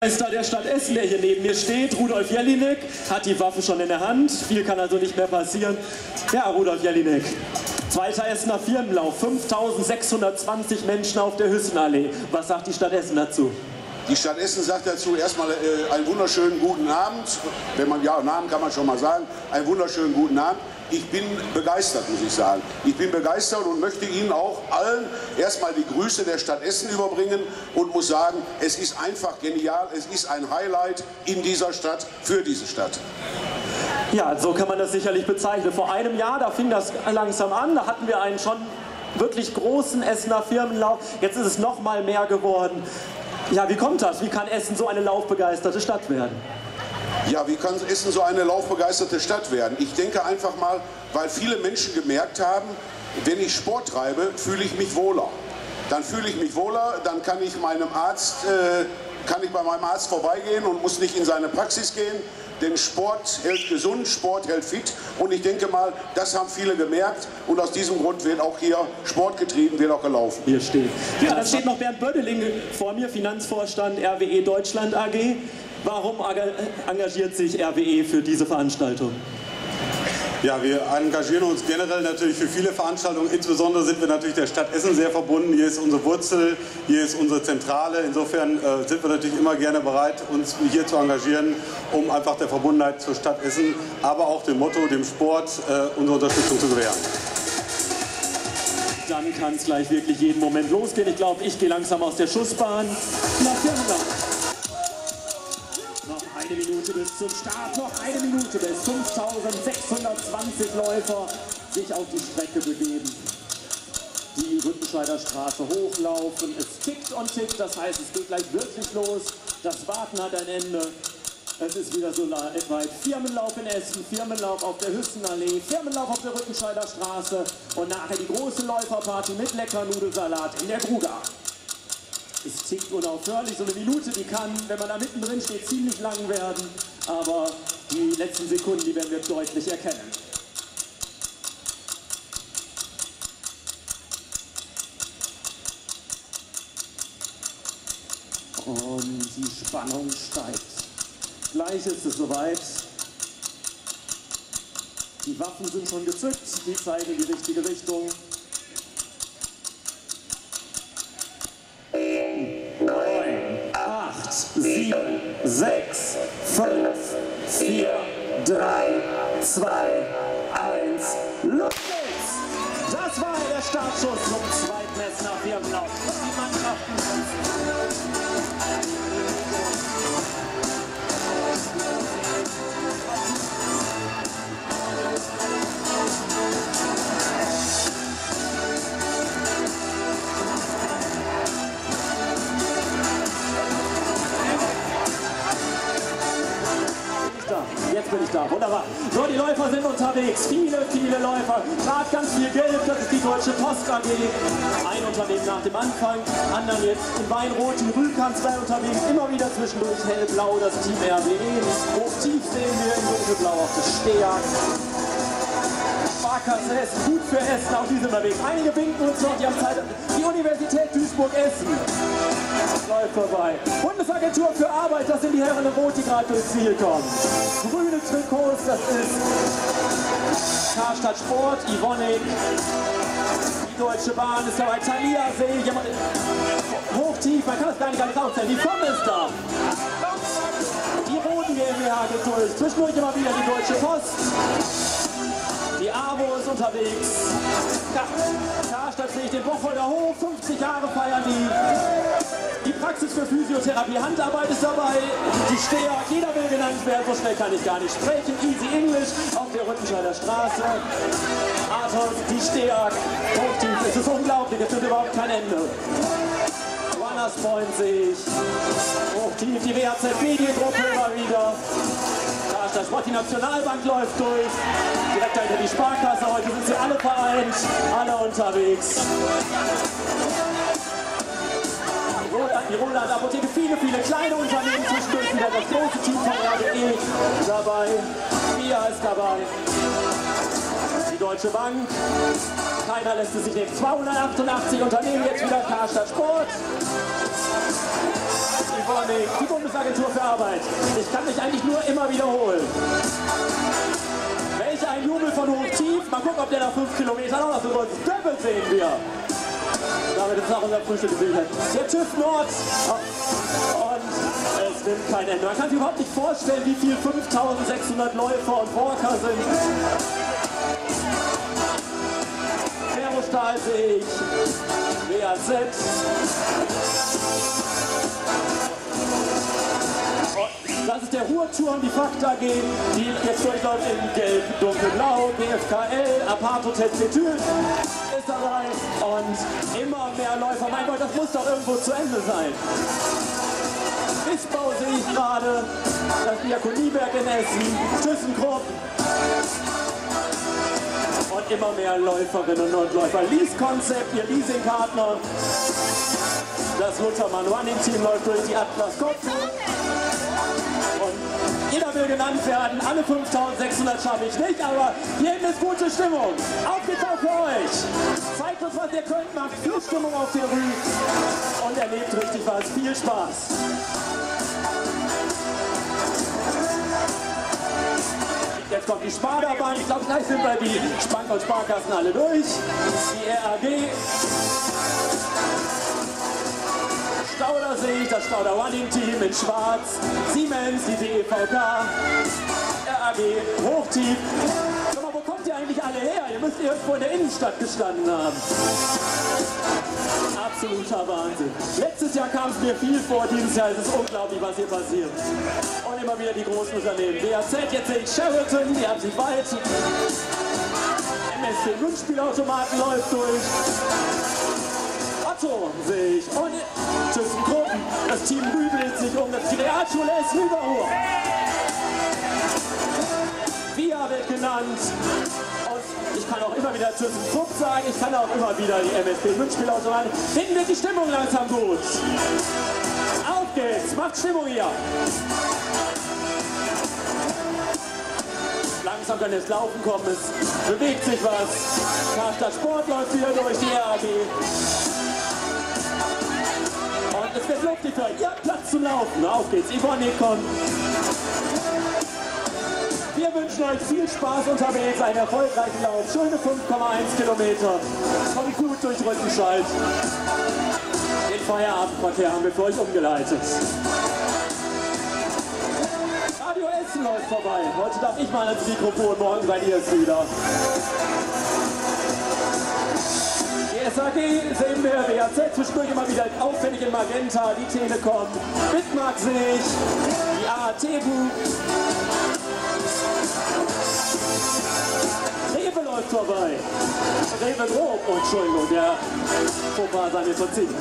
Meister der Stadt Essen, der hier neben mir steht, Rudolf Jelinek, hat die Waffe schon in der Hand. Viel kann also nicht mehr passieren. Ja, Rudolf Jelinek, zweiter Essener Firmenlauf, 5620 Menschen auf der Hüssenallee. Was sagt die Stadt Essen dazu? Die Stadt Essen sagt dazu erstmal einen wunderschönen guten Abend. Wenn man, ja, Namen kann man schon mal sagen. Einen wunderschönen guten Abend. Ich bin begeistert, muss ich sagen. Ich bin begeistert und möchte Ihnen auch allen erstmal die Grüße der Stadt Essen überbringen und muss sagen, es ist einfach genial, es ist ein Highlight in dieser Stadt, für diese Stadt. Ja, so kann man das sicherlich bezeichnen. Vor einem Jahr, da fing das langsam an, da hatten wir einen schon wirklich großen Essener Firmenlauf. Jetzt ist es noch mal mehr geworden. Ja, wie kommt das? Wie kann Essen so eine laufbegeisterte Stadt werden? Ja, wie kann Essen so eine laufbegeisterte Stadt werden? Ich denke einfach mal, weil viele Menschen gemerkt haben, wenn ich Sport treibe, fühle ich mich wohler. Dann fühle ich mich wohler, dann kann ich bei meinem Arzt vorbeigehen und muss nicht in seine Praxis gehen. Denn Sport hält gesund, Sport hält fit. Und ich denke mal, das haben viele gemerkt. Und aus diesem Grund wird auch hier Sport getrieben, wird auch gelaufen. Hier steht. Ja, da steht noch Bernd Bödeling vor mir, Finanzvorstand RWE Deutschland AG. Warum engagiert sich RWE für diese Veranstaltung? Ja, wir engagieren uns generell natürlich für viele Veranstaltungen. Insbesondere sind wir natürlich der Stadt Essen sehr verbunden. Hier ist unsere Wurzel, hier ist unsere Zentrale. Insofern sind wir natürlich immer gerne bereit, uns hier zu engagieren, um einfach der Verbundenheit zur Stadt Essen, aber auch dem Motto, dem Sport, unsere Unterstützung zu gewähren. Dann kann es gleich wirklich jeden Moment losgehen. Ich glaube, ich gehe langsam aus der Schussbahn. Noch eine Minute bis zum Start, noch eine Minute bis 5620 Läufer sich auf die Strecke begeben. Die Rüttenscheider Straße hochlaufen. Es tickt und tickt, das heißt, es geht gleich wirklich los. Das Warten hat ein Ende. Es ist wieder so weit. Firmenlauf in Essen, Firmenlauf auf der Hüssenallee, Firmenlauf auf der Rüttenscheider Straße und nachher die große Läuferparty mit lecker Nudelsalat in der Gruga. Es tickt unaufhörlich, so eine Minute, die kann, wenn man da mittendrin steht, ziemlich lang werden, aber die letzten Sekunden, die werden wir deutlich erkennen. Und die Spannung steigt. Gleich ist es soweit. Die Waffen sind schon gezückt, die zeigen in die richtige Richtung. 7, 6, 5, 4, 3, 2, 1, los geht's! Das war der Startschuss zum zweiten Essener Firmenlauf. Die Mannschaften Jetzt bin ich da, wunderbar. So, die Läufer sind unterwegs, viele Läufer. Gerade ganz viel Gelb, das ist die Deutsche Post AG. Ein Unternehmen nach dem Anfang, anderen jetzt in Weinrot, die Rühlkanzlei unterwegs, immer wieder zwischendurch hellblau, das Team RWE. Hochtief sehen wir in dunkelblau auf das Steag. Sparkasse Essen, gut für Essen, auch die sind unterwegs. Einige winken uns noch, die haben Zeit. Die Universität Duisburg-Essen läuft vorbei. Bundesagentur für Arbeit, das sind die Herren in Rot, die gerade durchs Ziel kommen. Grüne Trikots, das ist Karstadt Sport, Ivonik. Die Deutsche Bahn ist dabei, Thalia sehe ich. Hochtief, man kann es gar nicht alles aufzählen. Die Firma ist da. Die Roten GmbH geht durch. Zwischendurch immer wieder die Deutsche Post. Die AWO ist unterwegs. Karstadt sehe ich den Wocholder Hof, 50 Jahre feiern die. Die Praxis für Physiotherapie, Handarbeit ist dabei. Die Steag, jeder will genannt werden, so schnell kann ich gar nicht sprechen. Easy English auf der Rüttenscheider Straße. Athos, die Steag, hochtief, es ist unglaublich, es wird überhaupt kein Ende. Runners Point sehe ich. Hochtief, die WHZ-Mediengruppe immer wieder. Karstadt Sport, die Nationalbank läuft durch. Direkt dahinter die Sparkasse, heute sind sie alle vereint, alle unterwegs. Die Roland Apotheke, viele kleine Unternehmen, zwischendurch wieder das große Team von RWE dabei. Via ist dabei. Die Deutsche Bank, keiner lässt es sich nehmen. 288 Unternehmen, jetzt wieder Karstadt Sport. Evonik, die Bundesagentur für Arbeit. Ich kann mich eigentlich nur immer wiederholen. Welch ein Jubel von hoch tief. Mal gucken, ob der nach 5 Kilometern auch noch so kurz Döppel sehen wir. Damit ist auch unser Frühstück gesichert. Der TÜV Nord. Und es nimmt kein Ende. Man kann sich überhaupt nicht vorstellen, wie viel 5600 Läufer und Walker sind. Ferrostahl sehe ich. WAZ. Das ist der Ruhrturm, die Fakt AG, die jetzt durchläuft in Gelb, Dunkelblau, BFKL, Aparthotel Petül ist dabei und immer mehr Läufer. Mein Gott, das muss doch irgendwo zu Ende sein. Wischbau sehe ich gerade, das Diakonieberg in Essen, ThyssenKrupp und immer mehr Läuferinnen und Läufer. Lease-Konzept, ihr Leasingpartner. Das Luthermann Running Team läuft durch die Atlas Copse. Jeder will genannt werden, alle 5600 schaffe ich nicht, aber hier ist gute Stimmung. Auf geht's auch für euch. Zeigt uns, was ihr könnt, macht viel Stimmung auf der Rue und erlebt richtig was. Viel Spaß. Jetzt kommt die Sparda-Bahn. Ich glaube, gleich sind wir die Spank- und Sparkassen alle durch. Die RAG. Stauder sehe ich, das Stauder Running Team in Schwarz, Siemens, die DEVK, RAG, Hochtief. Sag mal, wo kommt ihr eigentlich alle her? Ihr müsst irgendwo in der Innenstadt gestanden haben. Absoluter Wahnsinn. Letztes Jahr kam es mir viel vor, dieses Jahr ist es unglaublich, was hier passiert. Und immer wieder die großen Unternehmen. BAZ, jetzt sehe ich Sheraton, die haben sich weit. MSC Glücksspielautomaten läuft durch. Otto sehe ich. Und ThyssenKrupp, das Team rübelt sich um, das die Realschule ist Rüberhoch. VIA wird genannt. Und ich kann auch immer wieder ThyssenKrupp sagen, ich kann auch immer wieder die MSP Glücksspielautomaten. Hinten wird die Stimmung langsam gut. Auf geht's, macht Stimmung hier. Langsam kann es laufen kommen, es bewegt sich was. Karstadt Sport läuft wieder durch die RAG. Und es wird luftig für euch. Ihr habt Platz zum Laufen. Auf geht's. Evonik kommt. Wir wünschen euch viel Spaß unterwegs, einen erfolgreichen Lauf. Schöne 5,1 Kilometer. Kommt gut durch Rüttenscheid. Den Feierabendverkehr haben wir für euch umgeleitet. Radio Essen läuft vorbei. Heute darf ich mal ans Mikrofon, morgen seid ihr es wieder. Die SAG sehen wir, WAZ zwischendurch immer wieder auffällig in Magenta, die Telekom, Bitmark sehe ich, die AAT-Bu. Rewe läuft vorbei. Rewe Grob, oh, Entschuldigung, der Fauxpas sei mir verziehen.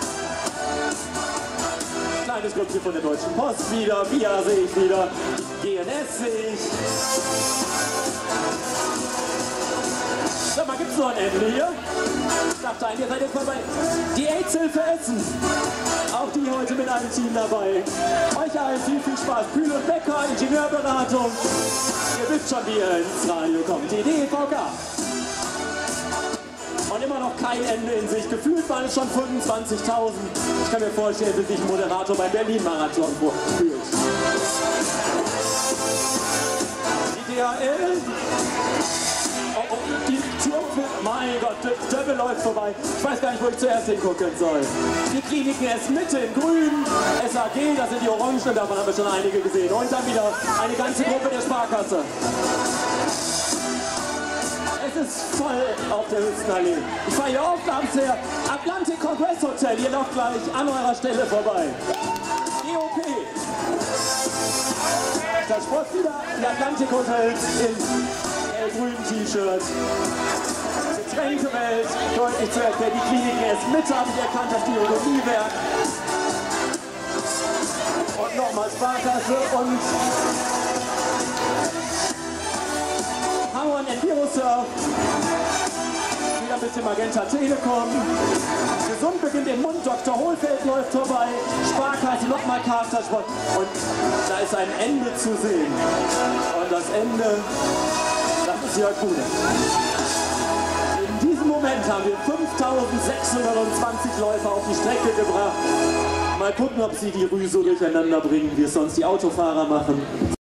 Kleines Grüppchen von der Deutschen Post wieder, VIA sehe ich wieder, GNS sehe ich. Sag mal, gibt's noch ein Ende hier? Ich dachte eigentlich, ihr seid jetzt mal bei die AIDS-Hilfe Essen. Auch die heute mit einem Team dabei. Euch allen viel Spaß. Kühl und Becker, Ingenieurberatung. Ihr wisst schon, wie ihr ins Radio kommt. Die DEVK. Und immer noch kein Ende in sich. Gefühlt waren es schon 25.000. Ich kann mir vorstellen, wie sich ein Moderator beim Berlin-Marathon fühlt. Die DHL. Oh, die Tür, mein Gott, Döbbel läuft vorbei. Ich weiß gar nicht, wo ich zuerst hingucken soll. Die Kliniken ist Mitte in grün, SAG, das sind die Orangen, davon haben wir schon einige gesehen. Und dann wieder eine ganze Gruppe der Sparkasse. Es ist voll auf der Hüstenallee. Ich fahre hier oft abends her. Atlantic Congress Hotel, ihr lauft gleich an eurer Stelle vorbei. GOP. Das Sport wieder, die Atlantic Hotels in grünen T-Shirt. Getränkewelt, deutlich zu erkennen. Die Kliniken erst Mitte habe ich erkannt, das Diakonieberg. Und nochmal Sparkasse und Hauern Envirosurf. Wieder ein bisschen Magenta Telekom. Gesund beginnt im Mund, Dr. Hohlfeld läuft vorbei. Sparkasse, nochmal Karstadt Sport. Und da ist ein Ende zu sehen. Und das Ende, das ist Jörg Bude. In diesem Moment haben wir 5.620 Läufer auf die Strecke gebracht. Mal gucken, ob sie die Rue so durcheinander bringen, wie es sonst die Autofahrer machen.